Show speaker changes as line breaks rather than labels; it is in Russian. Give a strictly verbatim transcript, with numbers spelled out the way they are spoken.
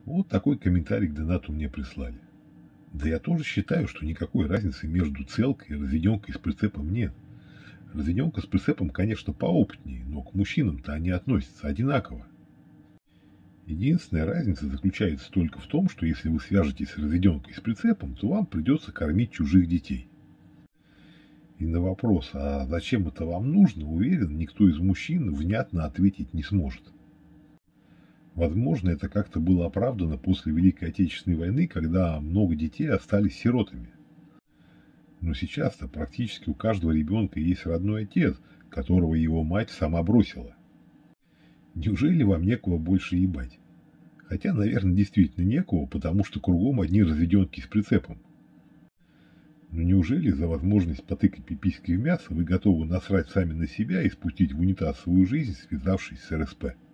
Вот такой комментарий к донату мне прислали. Да я тоже считаю, что никакой разницы между целкой и разведенкой с прицепом нет. Разведенка с прицепом, конечно, поопытнее, но к мужчинам-то они относятся одинаково. Единственная разница заключается только в том, что если вы свяжетесь с разведенкой с прицепом, то вам придется кормить чужих детей. И на вопрос, а зачем это вам нужно, уверен, никто из мужчин внятно ответить не сможет. Возможно, это как-то было оправдано после Великой Отечественной войны, когда много детей остались сиротами. Но сейчас-то практически у каждого ребенка есть родной отец, которого его мать сама бросила. Неужели вам некого больше ебать? Хотя, наверное, действительно некого, потому что кругом одни разведенки с прицепом. Но неужели за возможность потыкать пиписькой в мясо вы готовы насрать сами на себя и спустить в унитаз свою жизнь, связавшись с эр эс пэ?